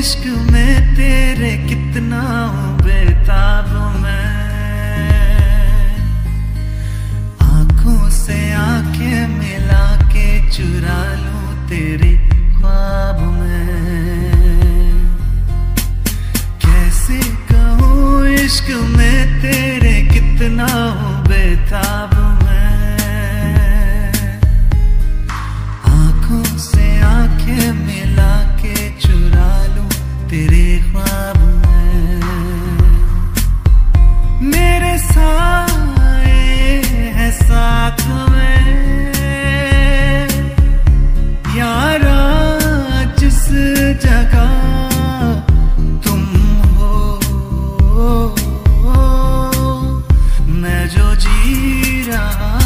इश्क में तेरे कितना हूँ बेताब मैं, आंखों से आंखें मिला के चुरा लूं तेरे ख्वाब में। कैसे कहूँ इश्क में तेरे कितना हूँ बेताब मैं, आंखों से आंखें मिला के चुरा लूं तेरे ख्वाब में। मेरे साए हैं साथ में यारा, जिस जगह तुम हो मैं जो जी रहा